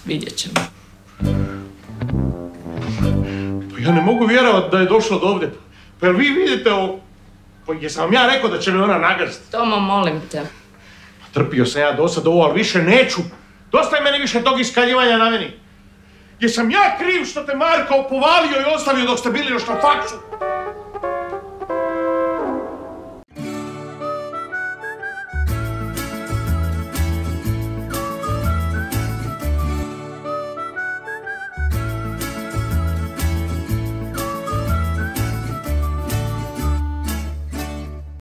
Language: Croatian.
Vidjet ćemo. Pa ja ne mogu vjerovati da je došlo do ovdje. Pa jel vi vidite ovo? Pa jesam vam ja rekao da će me ona nagaziti? Tomo, molim te. Pa trpio sam ja do sad ovo, ali više neću. Dosta je meni više tog iskaljivanja na meni. Jesam ja kriv što te Marko opovalio i ostavio dok ste bili još na faksu?